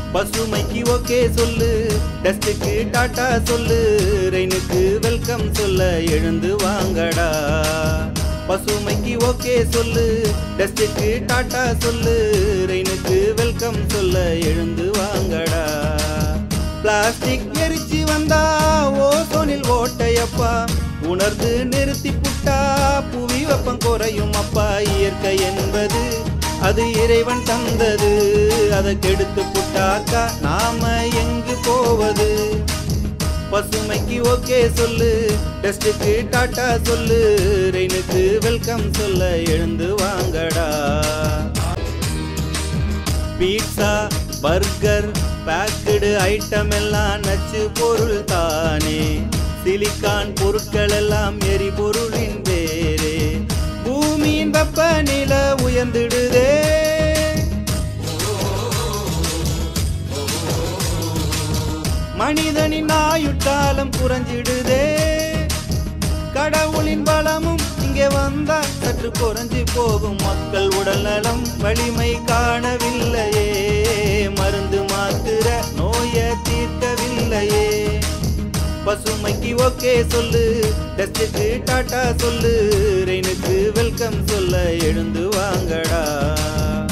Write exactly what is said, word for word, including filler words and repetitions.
பசுமைக்கு okay சொல்லு, டஸ்டுக்கு tata சொல்லு, ரெயினுக்கு welcome சொல்ல எழுந்து வாங்கடா. பசுமைக்கு ஓகே சொல்லு, டஸ்டுக்கு டாட்டா சொல்லு, ரெயினுக்கு வெல்கம் சொல்ல எழுந்து வாங்கடா. பிளாஸ்டிக் எரிச்சு வந்தா ஓசோனில் ஓட்டையப்பா, உணர்ந்து நிறுத்தி புட்டா புவி வெப்பம் குறையும் அப்பா. இயற்கை என்பது அது இறைவன் தந்தது, அதை கெடுத்து புட்டாக்கா நாம எங்கு போவது. பசுமைக்கு ஓகே சொல்லு, டஸ்டுக்கு டாட்டா சொல்லு, ரெயினுக்கு வெல்கம் சொல்ல எழுந்து வாங்கடா. பீட்சா பர்கர் பேக்கடு ஐட்டம் எல்லாம் நச்சு பொருள் தானே, சிலிக்கான் பொருட்கள் எல்லாம் எரிபொருளின் வேறே. பூமியின் வெப்பநில உயர்ந்திடுதே, மனிதனின் ஆயுட்காலம் குறைஞ்சிடுதே. கடவுளின் பலமும் இங்கே வந்தா சற்று குறைஞ்சி போகும். மக்கள் உடல் நலம் வலிமை காணவில்லையே, மருந்து மாத்திர நோயை தீர்க்கவில்லையே. பசுமைக்கு ஓகே சொல்லு, டஸ்டுக்கு டாட்டா சொல்லு, ரெயினுக்கு வெல்கம் சொல்ல எழுந்து வாங்கடா.